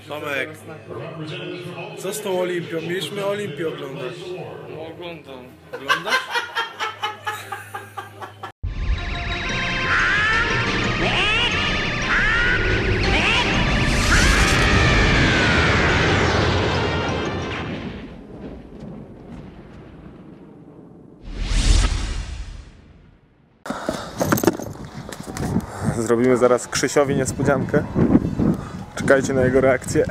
Tomek, co z tą Olimpią? Mieliśmy Olimpię oglądać. No oglądam. Oglądasz? Zrobimy zaraz Krzysiowi niespodziankę. Czekajcie na jego reakcję.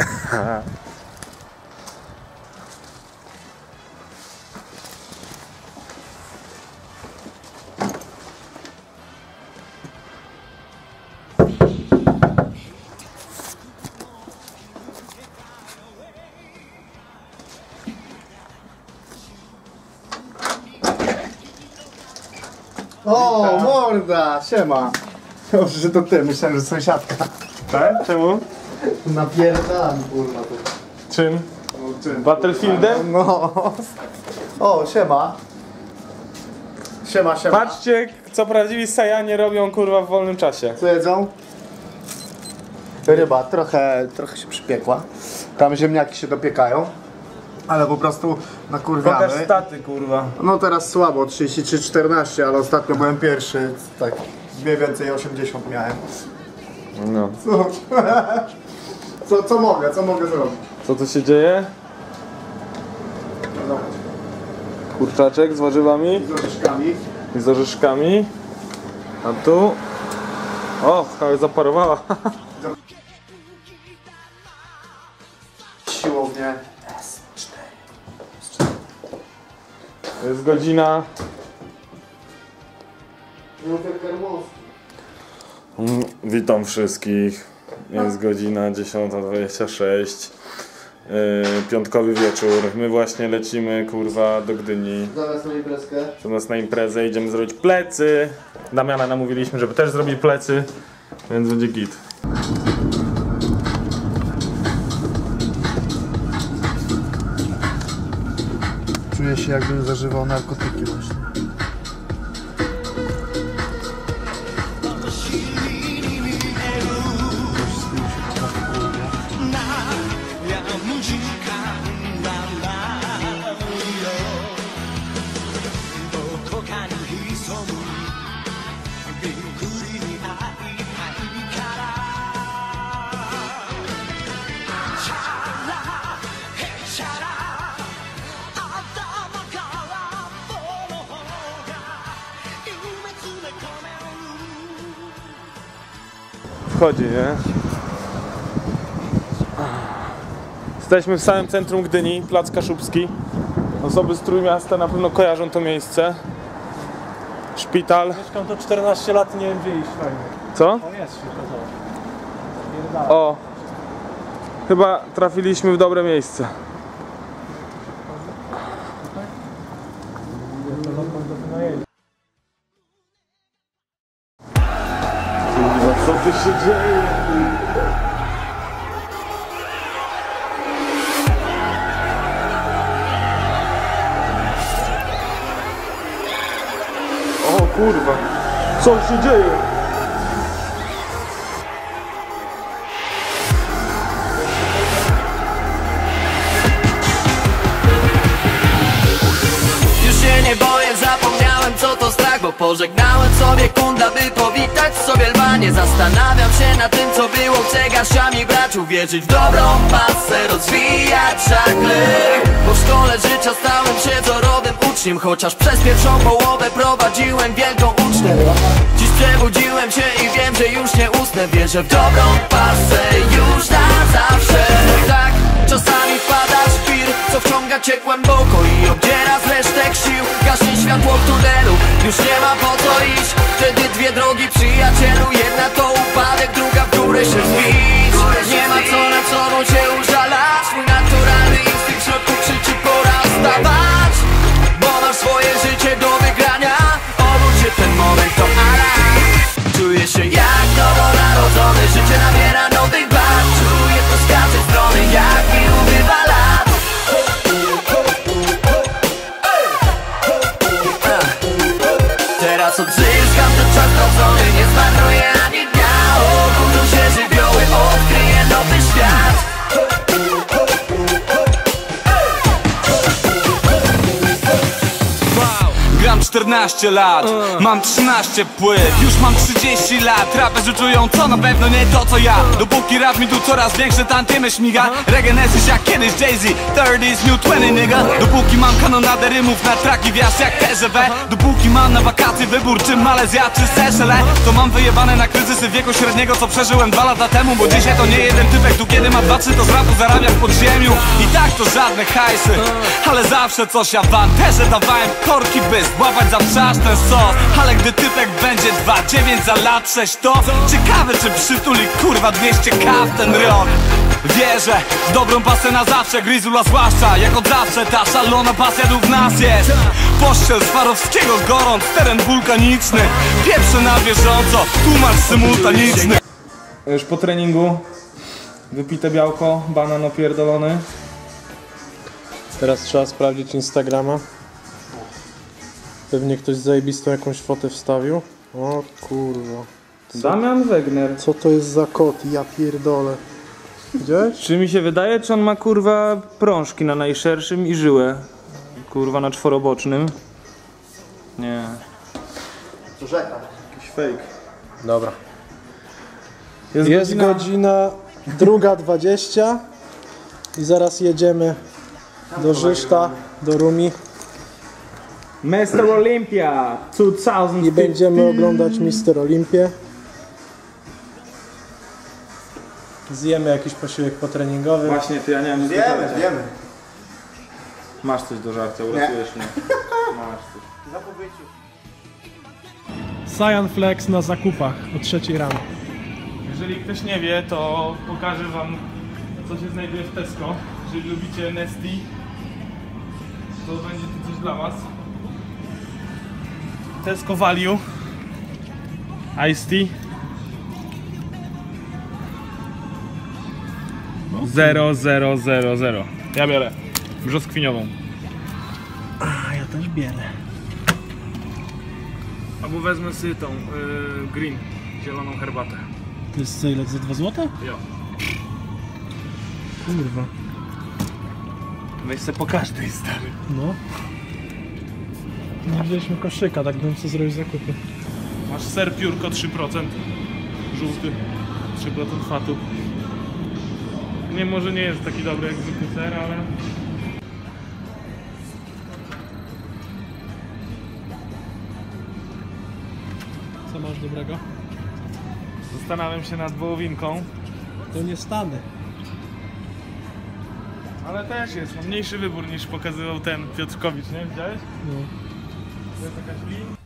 O, morda, siema. Dobrze, że to ty, myślałem, że sąsiadka. Tak? Czemu? Napierdalam, kurwa, tu. Czym? No, czym? Battlefieldem? No. O, siema. Siema, siema. Patrzcie, co prawdziwi Sajanie robią, kurwa, w wolnym czasie. Co jedzą? Ryba trochę się przypiekła. Tam ziemniaki się dopiekają. Ale po prostu nakurwiamy. Pokaż staty, kurwa. No teraz słabo, 33-14, ale ostatnio byłem pierwszy. Tak, mniej więcej 80 miałem. No. Co mogę zrobić? Co tu się dzieje? Zobacz. Kurczaczek z warzywami Z orzeszkami. i z orzeszkami. A tu... O, ale zaparowała. Siłownie. Jest godzina... Witam wszystkich. Jest godzina 10:26. Piątkowy wieczór. My właśnie lecimy, kurwa, do Gdyni. Zaraz na imprezkę. Do nas na imprezę. Idziemy zrobić plecy. Damiana namówiliśmy, żeby też zrobić plecy. Więc będzie git. Czuję się, jakbym zażywał narkotyki właśnie. Wchodzi, nie? Jesteśmy w samym centrum Gdyni, Plac Kaszubski. Osoby z Trójmiasta na pewno kojarzą to miejsce. Szpital. Mieszkam to 14 lat, nie wiem gdzie iść fajnie. Co? O, jest świetno to. O! Chyba trafiliśmy w dobre miejsce. Co tu się dzieje? O kurwa, co się dzieje? Już się nie boję, zapomniałem co to strach, bo pożegnałem sobie kunda, by powitać sobie lwa. Nie zastanawiam się na tym co było, chcę garściami brać, uwierzyć w dobrą pasę, rozwijać szachly. Bo w szkole życia stałem się wzorowym uczniem, chociaż przez pierwszą połowę prowadziłem wielką ucztę. Dziś przebudziłem się i wiem, że już nie usnę. Wierzę w dobrą pasę już na zawsze. Tak, czasami wpada szpir, co wciąga cię głęboko i obdziera z resztek sił. Gaśnie światło w tunelu, już nie ma po co iść. Wtedy dwie drogi, przyjacielu, jedna to upadek, druga w górę się wbić. Nie ma co nad sobą się użalać, mój naturalny instynkt w środku krzyczy pora wstawać. Bo masz swoje życie do wygrania, obudź się ten moment, to alarm. Czuję się jak nowonarodzony, życie nabiera nowych barw. Czuję to z każdej strony, jak mi ubywa lat. Teraz odzyskam ten czas tracony, nie zmarnuję ani dnia. Obudzą się żywioły, odkryję nowy świat. 14 lat, mam 13 płyt, już mam 30 lat. Raperzy czują co, na pewno nie to co ja. Dopóki rap mi tu coraz większe tantiemy śmiga. Regenesis jak kiedyś Jay-Z, 30's new 20 nigga. Dopóki mam kanonadę rymów na traki wjazd jak TGV. Dopóki mam na wakacje wybór czy Malezja czy Seszele, to mam wyjebane na kryzysy wieku średniego, co przeżyłem 2 lata temu. Bo dzisiaj to nie jeden typek, tu kiedy ma 2-3 to z rapu zarabia w podziemiu. I tak to żadne hajsy, ale zawsze coś ja w anterze dawałem korki, by złapać za wrzasz ten sos. Ale gdy typek będzie 2,9 za lat 6, to ciekawe czy przytuli kurwa 200k w ten rok. Wierzę w dobrą pasę na zawsze, Gryzula zwłaszcza. Jak od zawsze ta szalona pasja tu w nas jest. Pościel z Farowskiego gorąc, teren wulkaniczny. Pierwszy na bieżąco, tłumacz symultaniczny. Już po treningu wypite białko, banan opierdolony. Teraz trzeba sprawdzić Instagrama. Pewnie ktoś zajebistą jakąś fotę wstawił. O kurwa. Damian Wegner. Co to jest za kot? Ja pierdolę. Widziałeś? Czy mi się wydaje, czy on ma kurwa prążki na najszerszym i żyłę kurwa na czworobocznym? Nie. To rzeka. Jakiś fake. Dobra. Jest godzina 2:20 i zaraz jedziemy do Żyszta, do Rumi Mr. Olympia 2000 i będziemy oglądać Mr. Olimpię. Zjemy jakiś posiłek potreningowy. Właśnie, ty ja nie wiem, nic do żarcia. Wiemy. Masz coś do żarcia, uratujesz mnie. Masz coś. Cyan Flex na zakupach o 3 rano. Jeżeli ktoś nie wie, to pokażę wam, co się znajduje w Tesco. Jeżeli lubicie Nesty, to będzie to coś dla was. Tesco Value Iced Tea 0,000. Ja biorę brzoskwiniową. A ja też bierę. Albo wezmę sobie tą green, zieloną herbatę. To jest co, ile? Za 2 zł? Jo. Kurwa. Weź se po każdej, stary. No. Nie wzięliśmy koszyka, tak bym co zrobić zakupy. Masz ser piórko 3%, żółty, 3% fatu. Nie, może nie jest taki dobry jak zwykły ser, ale... Co masz dobrego? Zastanawiam się nad wołowinką, To nie stanę. ale też jest, mam mniejszy wybór niż pokazywał ten Piotrkowicz, nie? Widziałeś? No. To jest jakaś lin.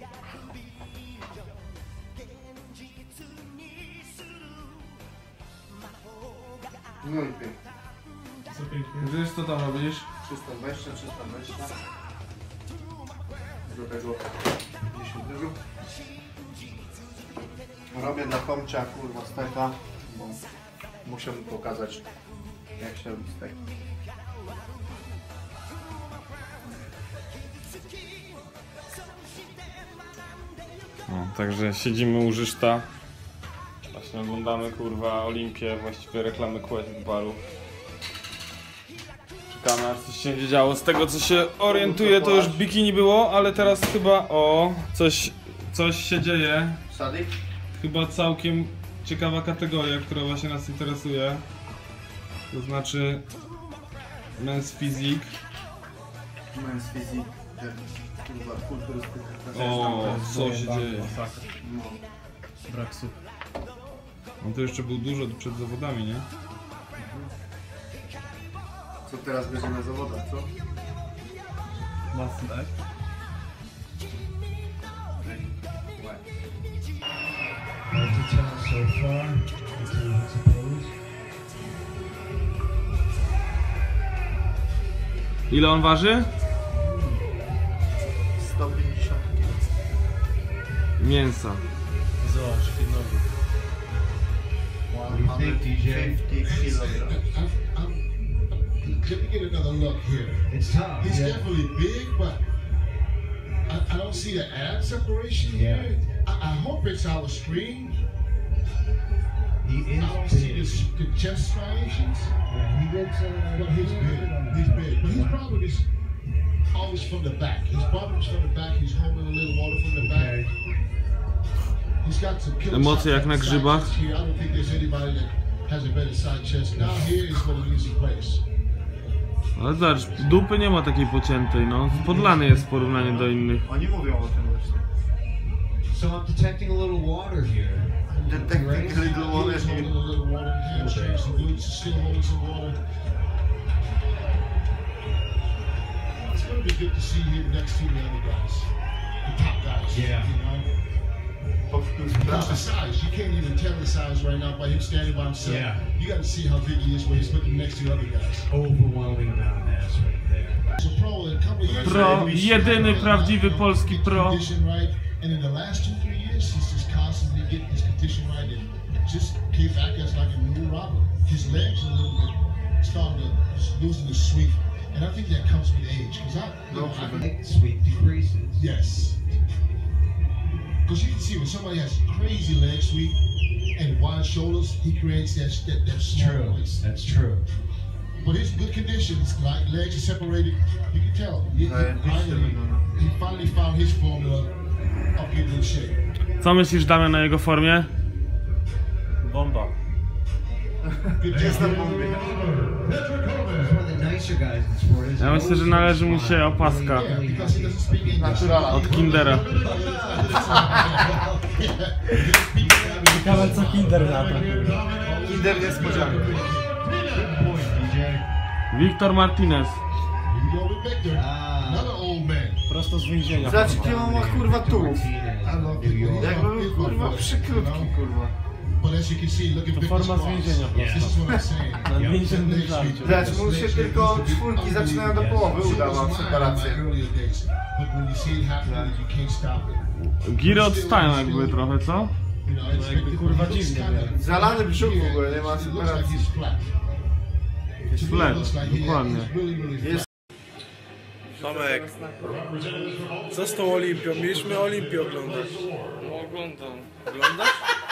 No i pięknie. Co pięknie. Wiesz co tam robisz? 320. Do tego 10 ryżu. Robię dla Tomcia kurwa steka, bo muszę mu pokazać jak się robi stek. No, także siedzimy u Żyszta. Właśnie oglądamy kurwa Olimpię, właściwie reklamy Quest baru. Czekamy aż coś się będzie działo. Z tego co się orientuję to już bikini było, ale teraz chyba coś się dzieje. Sadik? Chyba całkiem ciekawa kategoria, która właśnie nas interesuje. To znaczy Men's Physique. Men's Physique. Kurwa, kulturystyka. O, co się dzieje? No. Brak sup. On to jeszcze był dużo przed zawodami, nie? Co teraz będzie na zawodach, co? Mocno, tak? Ile on waży? 150 Mięsa. Zobacz, filmowy. 150 kilograms. Let me get another look here. It's tough. He's definitely big, but I don't see the ab separation here. I hope it's our screen. He is I don't big. see the chest striations. Yeah, he gets But he's big. He's big. But he's probably just always from the back. His bottom's from the back. He's holding a little water from the back. He's got some killer Emocje jak na grzybach. shots here. I don't think there's anybody that has a better side chest. Now here is what an easy place. Ale zobacz, dupy nie ma takiej pociętej, no. Podlany jest w porównaniu do innych. Oni mówią o tym właśnie. So I'm detecting a little water here. Detecting a little water He's holding a little water. Hamstrings, some glutes, still holding some water. It's going to be good to see him next to the other guys, the top guys. Yeah. You know, because the size, you can't even tell the size right now by him standing by himself. Yeah. You got to see how big he is when he's looking next to the other guys. Overwhelming amount of mass right there. So pro, in a couple of years, Pro, jedyny prawdziwy polski pro. condition right, and in the last 2-3 years, he's just constantly getting his condition right and just came back as like a new robber. His legs a little bit starting to losing the sweep, and I think that comes with age. Because Sweep decreases. yes, because you can see when somebody has crazy leg sweep and wide shoulders, he creates that small True. waist. That's true. But his good conditions, like legs are separated, you can tell. He finally found his formula of getting in shape. Co myślisz, Damian, o jego formie? Bomba. Good Jest na job. bombie. He's one of the nicer guys in sport, isn't Ja he? myślę, że należy mu się opaska Yeah, because he doesn't speak English. Naturala. od Kindera. Ciekawe co Kinder na to. Kinder niespodzianki. Wiktor Martinez. You go with Victor, another old man. Prosto z więzienia. Zobacz, jakie on ma kurwa tułów. I love Victor. Jakby był kurwa przykrótki kurwa. But as you can see, look at To Victor's forma z quads. więzienia This is what I'm saying. Na więziennym żarciu. Zobacz, mu się tylko czwórki zaczynają do połowy, uda ma separację. Earlier days, but when you see it happening, you can't stop it. Giry odstają jakby trochę, co? You know, it's jakby Victor, kurwa he looks dziwnie, kinda- Zalany brzuch w ogóle, nie ma It looks like separacji. he's flat. Jest flat, dokładnie. He's really, really flat. Tomek, co z tą Olimpią? Mieliśmy Olimpię oglądać. Oglądam. Oglądasz?